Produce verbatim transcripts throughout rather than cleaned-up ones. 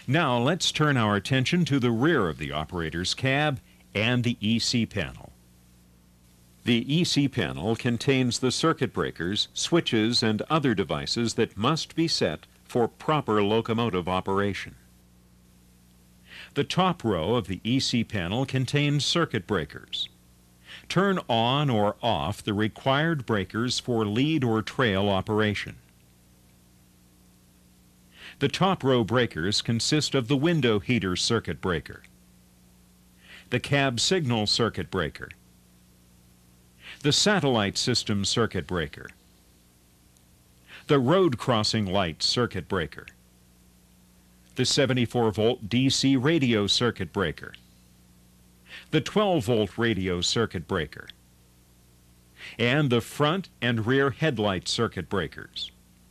Now let's turn our attention to the rear of the operator's cab and the E C panel. The E C panel contains the circuit breakers, switches, and other devices that must be set for proper locomotive operation. The top row of the E C panel contains circuit breakers. Turn on or off the required breakers for lead or trail operation. The top row breakers consist of the window heater circuit breaker, the cab signal circuit breaker, the satellite system circuit breaker, the road crossing light circuit breaker, the seventy-four volt D C radio circuit breaker, the twelve volt radio circuit breaker, and the front and rear headlight circuit breakers.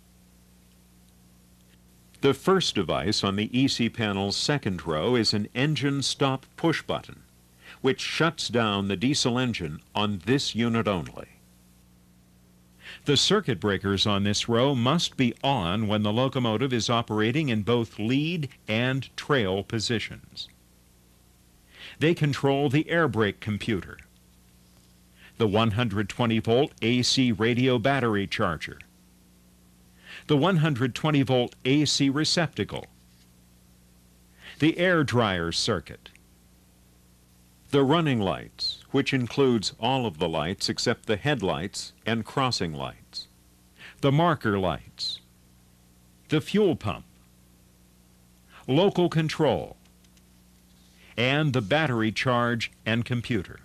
The first device on the E C panel's second row is an engine stop push button, which shuts down the diesel engine on this unit only. The circuit breakers on this row must be on when the locomotive is operating in both lead and trail positions. They control the air brake computer, the one hundred twenty volt A C radio battery charger, the one hundred twenty volt A C receptacle, the air dryer circuit, the running lights, which includes all of the lights except the headlights and crossing lights, the marker lights, the fuel pump, local control, and the battery charge and computer.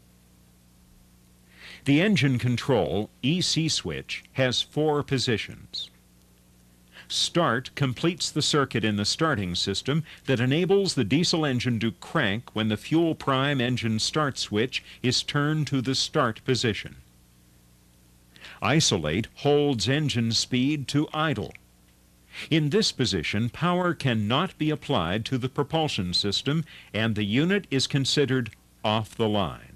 The engine control E C switch has four positions. Start completes the circuit in the starting system that enables the diesel engine to crank when the fuel prime engine start switch is turned to the start position. Isolate holds engine speed to idle. In this position, power cannot be applied to the propulsion system and the unit is considered off the line.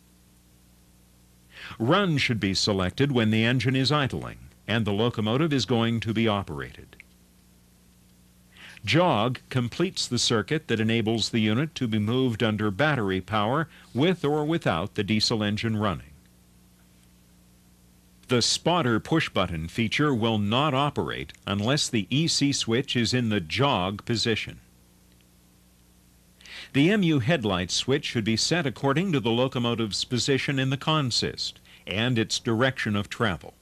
Run should be selected when the engine is idling and the locomotive is going to be operated. Jog completes the circuit that enables the unit to be moved under battery power with or without the diesel engine running. The spotter push button feature will not operate unless the E C switch is in the jog position. The M U headlight switch should be set according to the locomotive's position in the consist and its direction of travel.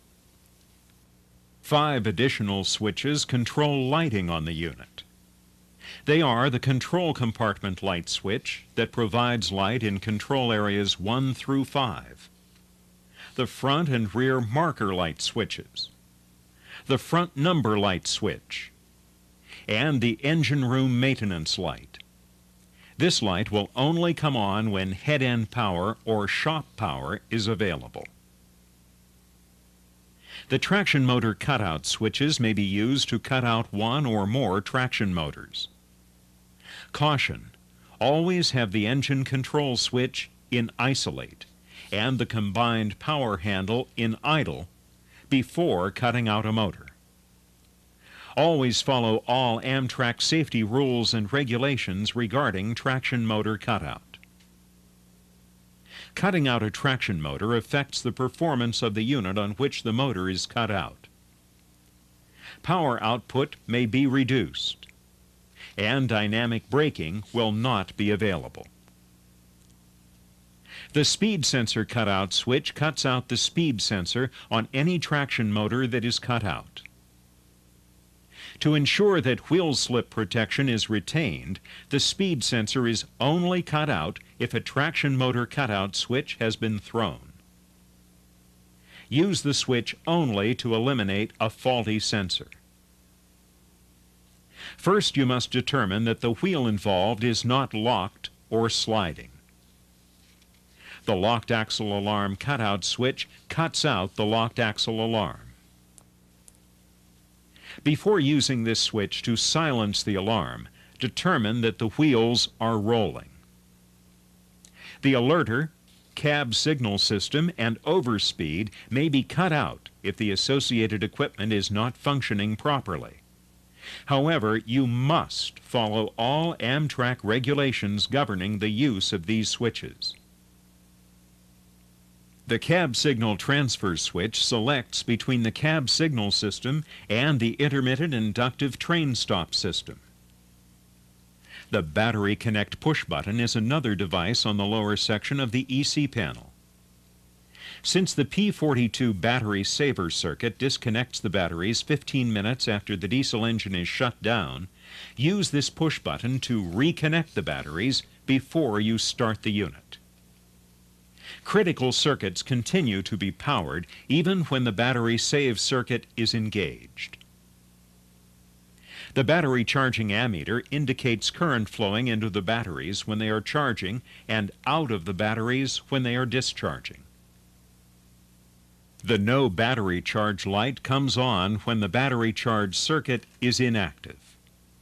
Five additional switches control lighting on the unit. They are the control compartment light switch that provides light in control areas one through five, the front and rear marker light switches, the front number light switch, and the engine room maintenance light. This light will only come on when head-end power or shop power is available. The traction motor cutout switches may be used to cut out one or more traction motors. Caution: always have the engine control switch in isolate and the combined power handle in idle before cutting out a motor. Always follow all AMTRAK safety rules and regulations regarding traction motor cutout. Cutting out a traction motor affects the performance of the unit on which the motor is cut out. Power output may be reduced, and dynamic braking will not be available. The speed sensor cutout switch cuts out the speed sensor on any traction motor that is cut out. To ensure that wheel slip protection is retained, the speed sensor is only cut out if a traction motor cutout switch has been thrown. Use the switch only to eliminate a faulty sensor. First, you must determine that the wheel involved is not locked or sliding. The locked axle alarm cutout switch cuts out the locked axle alarm. Before using this switch to silence the alarm, determine that the wheels are rolling. The alerter, cab signal system, and overspeed may be cut out if the associated equipment is not functioning properly. However, you must follow all AMTRAK regulations governing the use of these switches. The cab signal transfer switch selects between the cab signal system and the intermittent inductive train stop system. The Battery Connect push button is another device on the lower section of the E C panel. Since the P forty-two battery saver circuit disconnects the batteries fifteen minutes after the diesel engine is shut down, use this push button to reconnect the batteries before you start the unit. Critical circuits continue to be powered even when the battery save circuit is engaged. The battery charging ammeter indicates current flowing into the batteries when they are charging and out of the batteries when they are discharging. The no battery charge light comes on when the battery charge circuit is inactive.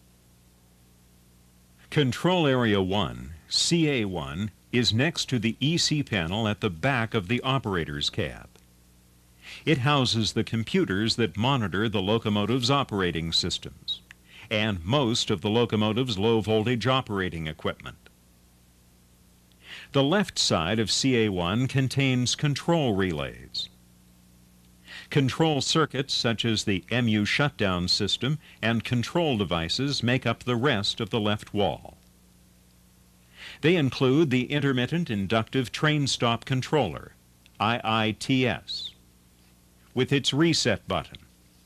Control Area one, C A one, is next to the E C panel at the back of the operator's cab. It houses the computers that monitor the locomotive's operating systems and most of the locomotive's low-voltage operating equipment. The left side of C A one contains control relays. Control circuits such as the M U shutdown system and control devices make up the rest of the left wall. They include the Intermittent Inductive Train Stop Controller, I I T S, with its reset button.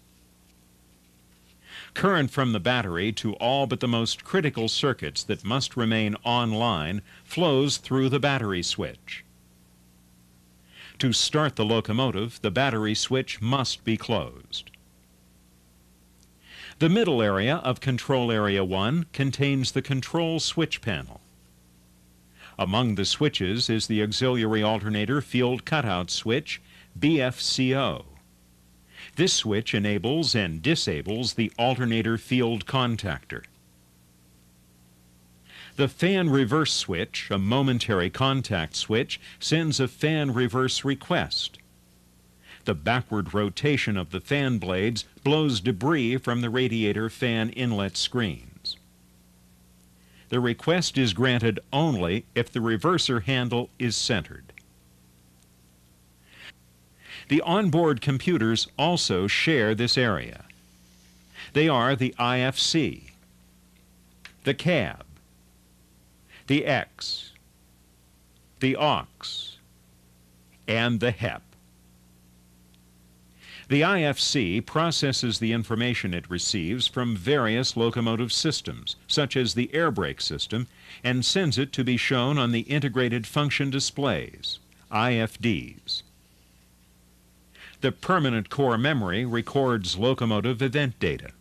Current from the battery to all but the most critical circuits that must remain online flows through the battery switch. To start the locomotive, the battery switch must be closed. The middle area of Control Area one contains the control switch panel. Among the switches is the Auxiliary Alternator Field Cutout Switch, B F C O. This switch enables and disables the alternator field contactor. The fan reverse switch, a momentary contact switch, sends a fan reverse request. The backward rotation of the fan blades blows debris from the radiator fan inlet screens. The request is granted only if the reverser handle is centered. The onboard computers also share this area. They are the I F C, the cab, the X, the aux, and the H E P. The I F C processes the information it receives from various locomotive systems, such as the air brake system, and sends it to be shown on the integrated function displays, I F Ds. The permanent core memory records locomotive event data.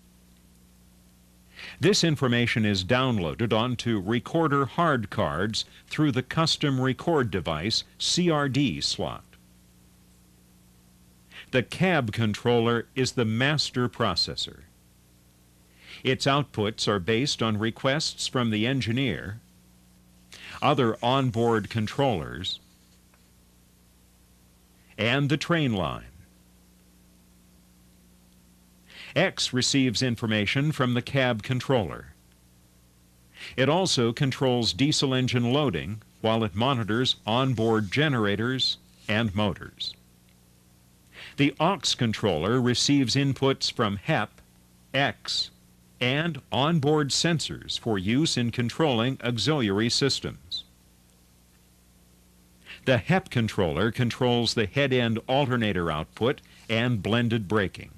This information is downloaded onto recorder hard cards through the custom record device C R D slot. The cab controller is the master processor. Its outputs are based on requests from the engineer, other onboard controllers, and the train line. X receives information from the cab controller. It also controls diesel engine loading while it monitors onboard generators and motors. The aux controller receives inputs from H E P, X, and onboard sensors for use in controlling auxiliary systems. The H E P controller controls the head-end alternator output and blended braking.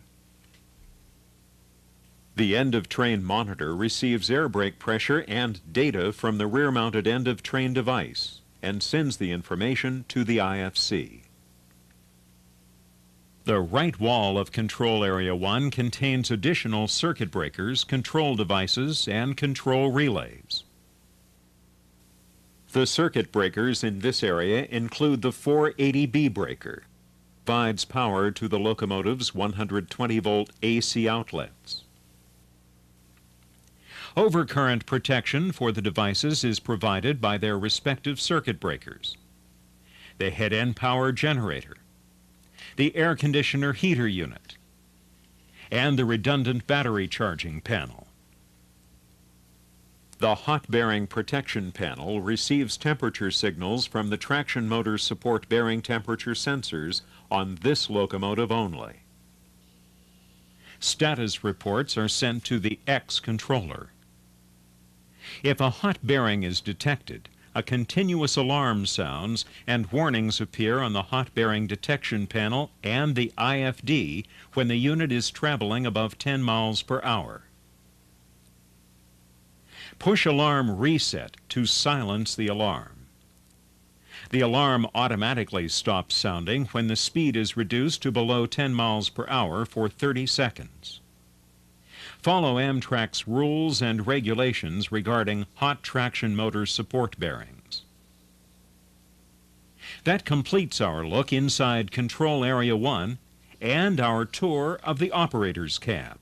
The end-of-train monitor receives air brake pressure and data from the rear-mounted end-of-train device and sends the information to the I F C. The right wall of Control Area one contains additional circuit breakers, control devices, and control relays. The circuit breakers in this area include the four eighty B breaker, provides power to the locomotive's one hundred twenty volt A C outlets. Overcurrent protection for the devices is provided by their respective circuit breakers, the head-end power generator, the air conditioner heater unit, and the redundant battery charging panel. The hot bearing protection panel receives temperature signals from the traction motor support bearing temperature sensors on this locomotive only. Status reports are sent to the X controller. If a hot bearing is detected, a continuous alarm sounds and warnings appear on the hot bearing detection panel and the I F D when the unit is traveling above ten miles per hour. Push Alarm Reset to silence the alarm. The alarm automatically stops sounding when the speed is reduced to below ten miles per hour for thirty seconds. Follow AMTRAK's rules and regulations regarding hot traction motor support bearings. That completes our look inside Control Area one and our tour of the operator's cab.